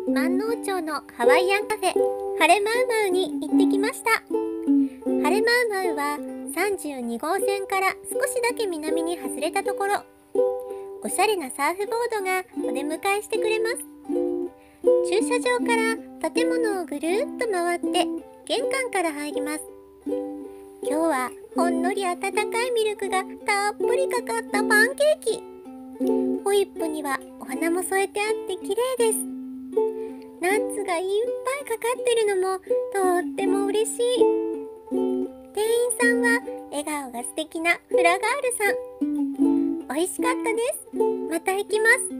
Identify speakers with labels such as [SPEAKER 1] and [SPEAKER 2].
[SPEAKER 1] 万能町のハワイアンカフェハレマウマウに行ってきました。ハレマウマウは32号線から少しだけ南に外れたところ、おしゃれなサーフボードがお出迎えしてくれます。駐車場から建物をぐるっと回って玄関から入ります。今日はほんのり温かいミルクがたっぷりかかったパンケーキ。ホイップにはお花も添えてあって綺麗です。ナッツがいっぱいかかってるのもとっても嬉しい。店員さんは笑顔が素敵なフラガールさん。美味しかったです。また行きます。